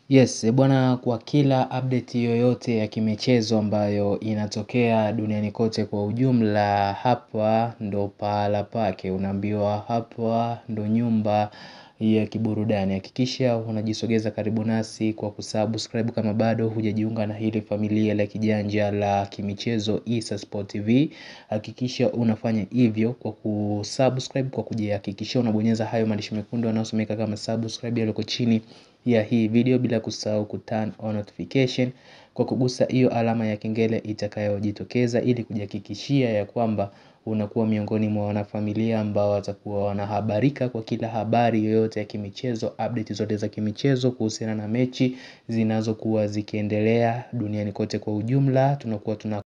Yes, bwana, kwa kila update yoyote ya kimichezo ambayo inatokea duniani kote kwa ujumla, hapa ndo pahala pake. Unaambiwa hapa ndo nyumba ya kiburudani. Hakikisha unajisogeza karibu nasi kwa kusubscribe kama bado hujajiunga na hili familia la kijanja la kimichezo Issa Sport TV. Hakikisha unafanya hivyo kwa kusubscribe, kwa kujihakikishia unabonyeza hayo maandishi mekundu yanayosomeka kama subscribe yaliyoko chini ya hii video, bila kusahau kuturn on notification kwa kugusa hiyo alama ya kengele itakayojitokeza, ili kujihakikishia ya kwamba unakuwa miongoni mwa wanafamilia ambao watakuwa wanahabarika kwa kila habari yoyote ya kimichezo, update zote za kimichezo kuhusiana na mechi zinazokuwa zikiendelea duniani kote kwa ujumla. Tunakuwa